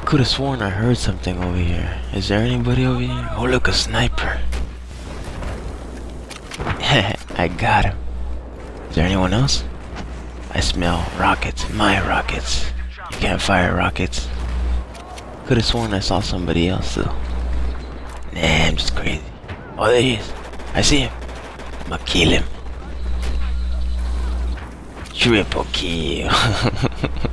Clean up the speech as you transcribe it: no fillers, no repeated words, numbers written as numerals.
could have sworn I heard something over here. Is there anybody over here? Oh, look, a sniper. I got him. Is there anyone else? I smell rockets. My rockets. You can't fire rockets. Could have sworn I saw somebody else though. Nah, I'm just crazy. Oh, there he is. I see him. I'ma kill him. Triple kill.